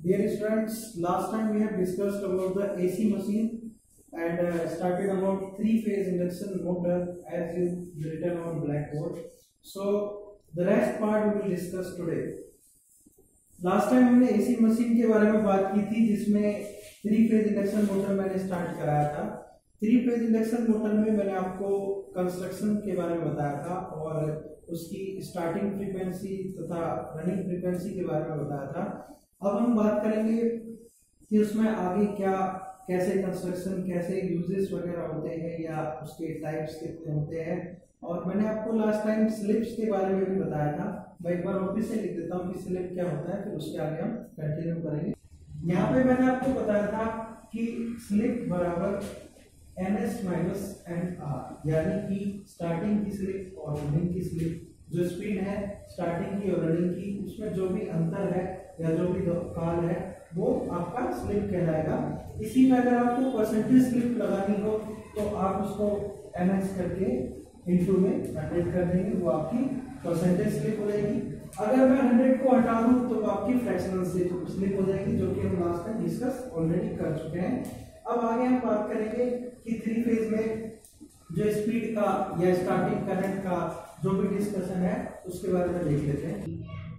Dear students, last time we have discussed about the AC machine and started about three-phase induction motor as you written on blackboard. So the rest part we will discuss today. Last time हमने AC machine के बारे में बात की थी जिसमें three phase induction motor मैंने start कराया था। थ्री फेज इंडक्शन मोटर में मैंने आपको कंस्ट्रक्शन के बारे में बताया था और उसकी स्टार्टिंग फ्रीक्वेंसी तथा रनिंग फ्रीक्वेंसी के बारे में बताया था। अब हम बात करेंगे कि उसमें आगे क्या कैसे कंस्ट्रक्शन कैसे यूजेस वगैरह होते हैं या उसके टाइप्स कितने होते हैं, और मैंने आपको लास्ट टाइम स्लिप्स के बारे में भी बताया था। मैं एक बार वापस से लिख देता हूँ कि स्लिप क्या होता है, फिर उसके आगे हम कंटिन्यू करेंगे। यहाँ पे मैंने आपको बताया था कि स्लिप बराबर ns माइनस एन आर, यानी कि स्टार्टिंग की स्लिप और रनिंग की स्लिप, जो स्पीड है स्टार्टिंग की और रनिंग की उसमें जो भी अंतर है या जो भी काल है वो आपका स्लिप कहलाएगा। इसी में अगर आपको परसेंटेज स्लिप लगानी हो तो आप उसको ns करके इनटू में 100 कर देंगे, वो आपकी परसेंटेज स्लिप हो जाएगी। अगर मैं 100 को हटा दूं तो आपकी फ्रैक्शनल स्लिप हो जाएगी, जो कि हम लास्ट टाइम डिस्कस ऑलरेडी कर चुके हैं। अब आगे हम बात करेंगे कि थ्री फेज में जो स्पीड का या स्टार्टिंग करंट का जो भी डिस्कशन है उसके बारे में देख लेते हैं।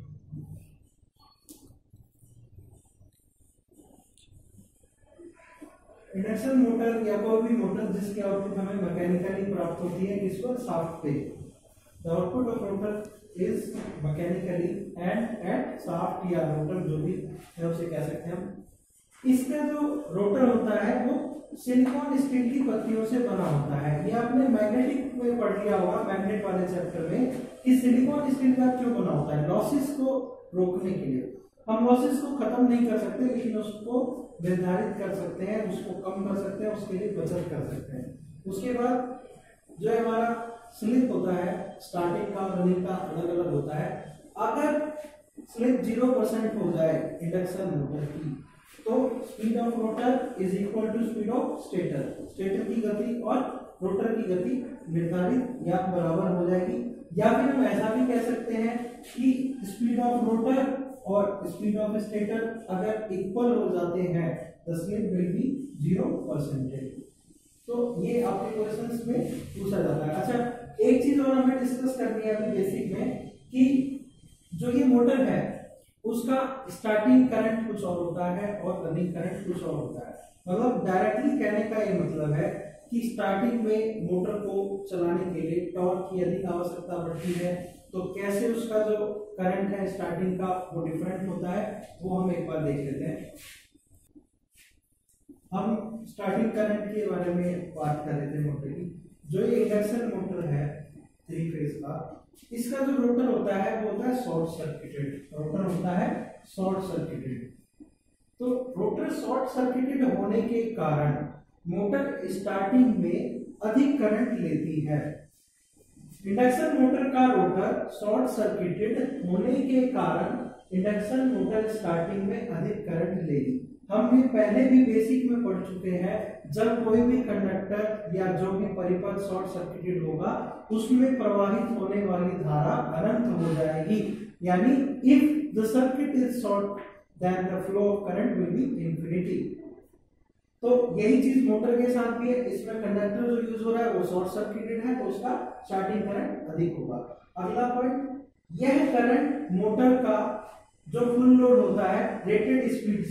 इंडक्शन मोटर या कोई भी मोटर जिसकी आउटपुट हमें मैकेनिकली प्राप्त होती है किस पर, शाफ्ट पे। The output of rotor is mechanically and at shaft या रोटर जो भी है उसे कह सकते हैं हम। इसका जो रोटर होता है वो सिलिकॉन स्टील की पत्तियों से बना होता है। ये आपने मैग्नेटिक में पढ़ लिया होगा, मैग्नेट वाले चैप्टर में, कि सिलिकॉन स्टील का क्यों बना होता है, लॉसेस को रोकने के लिए। हम लॉसेस को खत्म नहीं कर सकते लेकिन उसको निर्धारित कर सकते हैं, उसको कम कर सकते हैं, उसके लिए बचत कर सकते हैं। उसके बाद जो हमारा स्लिप होता है स्टार्टिंग का और रनिंग का अलग अलग होता है। अगर स्लिप 0% हो जाए इंडक्शन मोटर की तो speed of rotor is equal to speed of stator, stator की गति और रोटर की गति निर्धारित या बराबर हो जाएगी। या फिर हम ऐसा भी कह सकते हैं कि स्पीड ऑफ रोटर और स्पीड ऑफ स्टेटर अगर इक्वल हो जाते हैं द स्लिप विल बी 0%। तो ये आपके क्वेश्चंस में पूछा जाता है। अच्छा, एक चीज और हमें डिस्कस करनी है अभी बेसिक में कि जो ये मोटर है उसका स्टार्टिंग करंट कुछ और होता है और रनिंग करंट कुछ और होता है। मतलब डायरेक्टली कहने का ये मतलब है कि स्टार्टिंग में मोटर को चलाने के लिए टॉर्क की अधिक आवश्यकता पड़ती है, तो कैसे उसका जो करंट है स्टार्टिंग का वो डिफरेंट होता है वो हम एक बार देख लेते हैं। हम स्टार्टिंग करंट के बारे में बात कर रहे थे मोटर की। जो ये इंडक्शन मोटर है थ्री फेज का, इसका जो रोटर होता है वो होता है शॉर्ट सर्किटेड। रोटर होता है शॉर्ट सर्किटेड। तो रोटर शॉर्ट सर्किटेड होने के कारण मोटर स्टार्टिंग में अधिक करंट लेती है। इंडक्शन मोटर का रोटर शॉर्ट सर्किटेड होने के कारण इंडक्शन मोटर स्टार्टिंग में अधिक करंट लेगी। हम ये पहले भी बेसिक में पढ़ चुके हैं, जब कोई भी कंडक्टर या जो भी परिपथ शॉर्ट सर्किटेड होगा उसमें प्रवाहित होने वाली धारा अनंत हो जाएगी। यानी if the circuit is short then the flow of current will be infinity. तो यही चीज मोटर के साथ भी है। इसमें कंडक्टर जो यूज हो रहा है वो शॉर्ट सर्किटेड है तो उसका स्टार्टिंग करंट अधिक होगा। अगला पॉइंट, यह करंट मोटर का जो फुल लोड होता है रेटेड स्पीड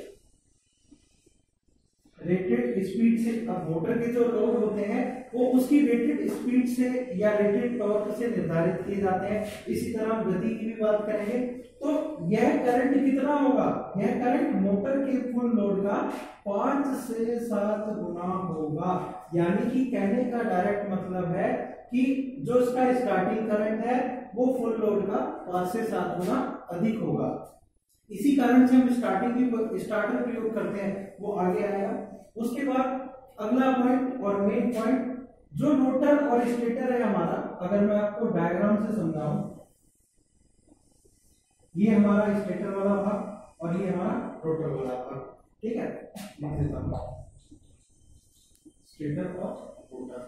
से अब मोटर के जो लोड होते हैं वो उसकी रेटेड स्पीड से या रेटेड टॉर्क से निर्धारित किए जाते हैं। इसी तरह हम गति की भी बात करेंगे। तो यह करंट कितना होगा, यह करंट मोटर के फुल लोड का 5 से 7 गुना होगा। यानी कि कहने का डायरेक्ट मतलब है कि जो इसका स्टार्टिंग करंट है वो फुल लोड का 5 से 7 गुना अधिक होगा। इसी कारण से हम स्टार्टर प्रयोग करते हैं, वो आगे आएगा। उसके बाद अगला पॉइंट और मेन पॉइंट, जो रोटर और स्टेटर है हमारा, अगर मैं आपको डायग्राम से समझाऊं, ये हमारा स्टेटर वाला भाग और ये हमारा रोटर वाला भाग, ठीक है, लिख देता हूं स्टेटर और रोटर,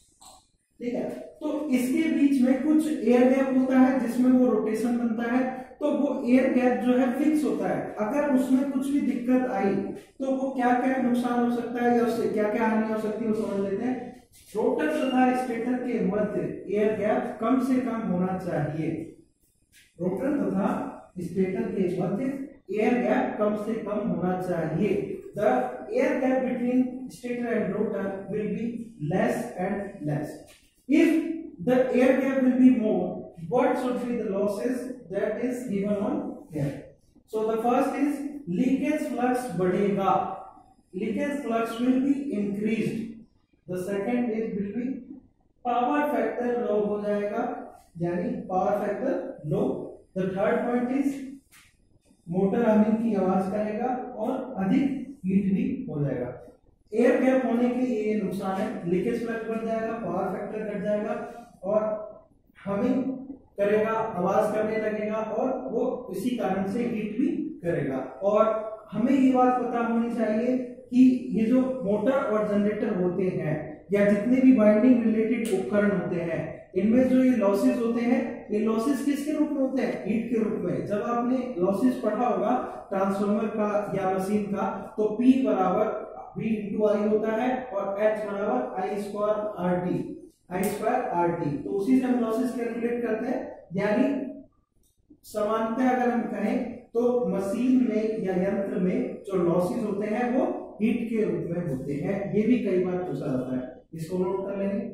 ठीक है। तो इसके बीच में कुछ एयर गैप होता है जिसमें वो रोटेशन बनता है तो वो एयर गैप जो है फिक्स होता है। अगर उसमें कुछ भी दिक्कत आई तो वो क्या क्या नुकसान हो सकता है या उससे क्या क्या हानि हो सकती है वो समझ लेते हैं। रोटर तथा स्टेटर के मध्य एयर गैप कम से कम होना चाहिए। रोटर तथा स्टेटर के मध्य एयर गैप कम से कम होना चाहिए। The air gap between stator and rotor will be less and less. If the air gap will be more, what should be the losses that is given on here? So the first is leakage flux बढ़ेगा, leakage flux will be increased. The second is will be power factor low हो जाएगा, यानी power factor low. The third point is motor humming की आवाज करेगा और अधिक heat भी हो जाएगा। एयर गैप होने के ये नुकसान है, लीकेज फ्लक्स बढ़ जाएगा, पावर फैक्टर घट जाएगा और हमिंग करेगा, आवाज करने लगेगा और वो इसी कारण से हीट भी करेगा। और हमें ये बात पता होनी चाहिए कि ये जो मोटर और जनरेटर होते हैं या जितने भी वाइंडिंग रिलेटेड उपकरण होते हैं, इनमें जो ये लॉसेस होते हैं, ये लॉसेस किसके रूप में होते हैं? हीट के रूप में। जब आपने लॉसेस पढ़ा होगा ट्रांसफार्मर का या मशीन का, तो P बराबर V इंटू आई होता है और H बराबर आई स्क्वायर आर टी। तो उसी से हम लॉसेस कैलकुलेट करते हैं। यानी समानतः अगर हम कहें तो मशीन में या यंत्र में जो लॉसेस होते हैं वो हीट के रूप में होते हैं। ये भी कई बार पूछा जाता है, इसको नोट कर लेंगे।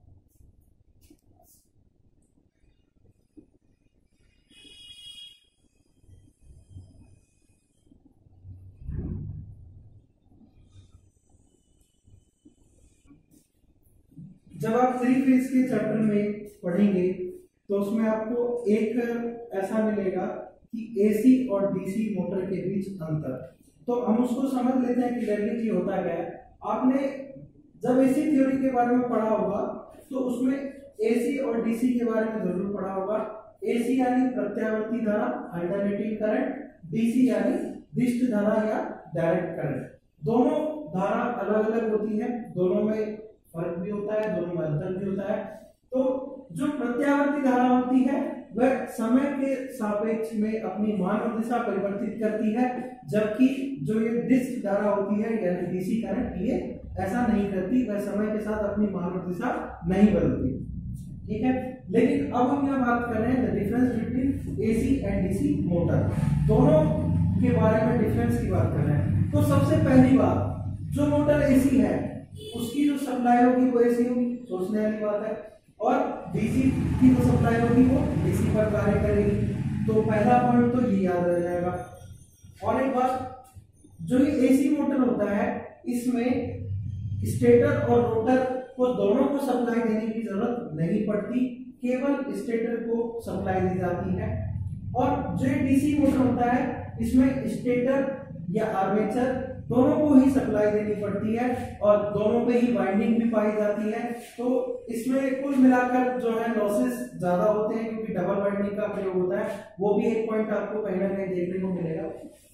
जब आप 3 फेज के चैप्टर में पढ़ेंगे तो उसमें आपको एक ऐसा मिलेगा कि एसी और डीसी मोटर के बीच अंतर। तो हम उसको समझ लेते हैं क्लियरली कि होता क्या है। आपने जब एसी थ्योरी के बारे में पढ़ा होगा तो उसमें एसी और डीसी के बारे में जरूर पढ़ा होगा। एसी यानी प्रत्यावर्ती धारा अल्टरनेटिंग करंट, डीसी यानी विशिष्ट धारा या डायरेक्ट करंट। दोनों धारा अलग अलग होती है, दोनों में फर्क भी होता है, दोनों में अंतर भी होता है। तो जो प्रत्यावर्ती धारा होती है वह समय के सापेक्ष में अपनी मान और दिशा परिवर्तित करती है, जबकि जो ये विशिष्ट धारा होती है यानी डीसी करंट, ये ऐसा नहीं करती, वह समय के साथ अपनी मान और दिशा नहीं बदलती। ठीक है, लेकिन अब हम यहाँ बात कर रहे हैं the difference between AC and DC motor. दोनों के बारे में डिफरेंस की बात कर रहे हैं। तो सबसे पहली बात, जो मोटर एसी है उसकी जो सप्लाई होगी वो एसी होगी, सोचने वाली बात है। और डीसी की जो सप्लाई होगी वो डीसी पर कार्य करेगी। तो पहला पॉइंट तो ये याद रह जाएगा। और एक बात, जो ये एसी मोटर होता है इसमें स्टेटर और रोटर को दोनों को सप्लाई देने की जरूरत नहीं पड़ती, केवल स्टेटर को सप्लाई दी जाती है। और जो डीसी मोटर होता है इसमें स्टेटर या आर्मेचर दोनों को ही सप्लाई देनी पड़ती है और दोनों पे ही वाइंडिंग भी पाई जाती है। तो इसमें कुल मिलाकर जो है लॉसेस ज्यादा होते हैं क्योंकि डबल वाइंडिंग का प्रयोग होता है। वो भी एक पॉइंट आपको कहीं ना कहीं देखने को मिलेगा।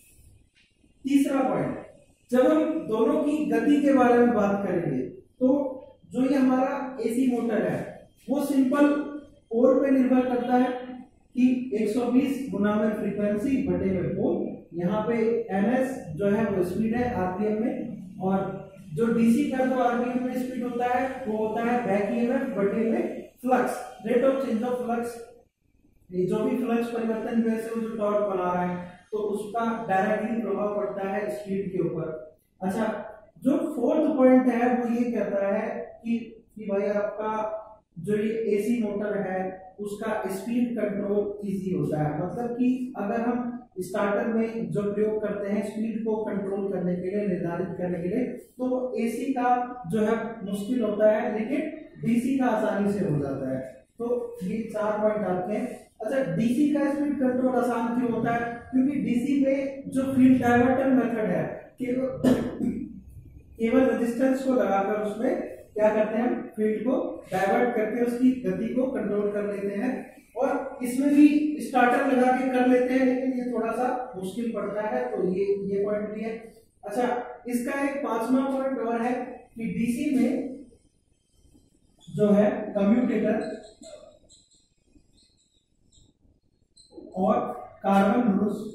तीसरा पॉइंट, जब हम दोनों की गति के बारे में बात करेंगे तो जो ये हमारा एसी मोटर है वो सिंपल पोल पे निर्भर करता है कि 120 गुना में फ्रीक्वेंसी बटे में पोल। यहाँ पे ns जो है वो स्पीड है आरपीएम में, और जो डीसी का जो आरपीएम में स्पीड होता है वो होता है बैक ईएमएफ बटे में flux, rate of change of flux. जो भी फ्लक्स परिवर्तन की वजह से वो जो टॉर्क बना रहा है तो उसका डायरेक्टली प्रभाव पड़ता है स्पीड के ऊपर। अच्छा, जो फोर्थ पॉइंट है वो ये कहता है कि भाई आपका जो ये एसी मोटर है उसका स्पीड कंट्रोल इजी होता है। मतलब कि अगर हम स्टार्टर में जो प्रयोग करते हैं स्पीड को कंट्रोल करने के लिए, निर्धारित करने के लिए, तो एसी का जो है मुश्किल होता है लेकिन डीसी का आसानी से हो जाता है। तो ये 4 पॉइंट आपके हैं। अच्छा, डीसी का स्पीड कंट्रोल आसान क्यों होता है? क्योंकि डीसी में जो फील्ड डायवर्टर मेथड है केवल रेजिस्टेंस को लगाकर उसमें क्या करते हैं, हम फील्ड को डाइवर्ट करके उसकी गति को कंट्रोल कर लेते हैं। और इसमें भी स्टार्टर लगा के कर लेते हैं लेकिन ये थोड़ा सा मुश्किल पड़ता है। तो ये पॉइंट भी है। अच्छा, इसका एक 5वां पॉइंट और है कि डीसी में जो है कम्यूटेटर और कार्बन ब्रूस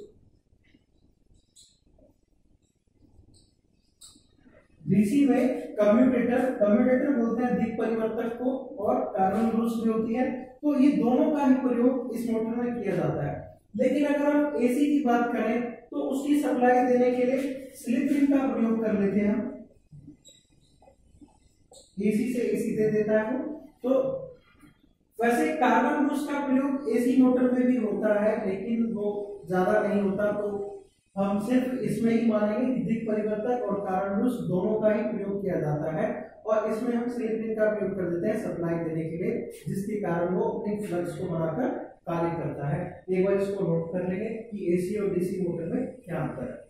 डीसी में कम्यूटेटर बोलते हैं दिक् परिवर्तक को, और कार्बन ब्रूस में होती है। तो ये दोनों का ही प्रयोग इस मोटर में किया जाता है। लेकिन अगर हम एसी की बात करें तो उसकी सप्लाई देने के लिए स्लिप रिंग का प्रयोग कर लेते हैं हम, एसी से एसी दे देता है वो। तो वैसे कार्बन ब्रूस का प्रयोग एसी मोटर में भी होता है, लेकिन वो ज्यादा नहीं होता। तो हम सिर्फ इसमें ही मानेंगे कि दिक् परिवर्तक और कार्बन ब्रूस दोनों का ही प्रयोग किया जाता है, और इसमें हम स्लिप रिंग का प्रयोग कर देते हैं सप्लाई देने के लिए, जिसके कारण वो अपने फ्लक्स को बनाकर कार्य करता है। एक बार इसको नोट कर लेंगे कि एसी और डीसी मोटर में क्या अंतर है।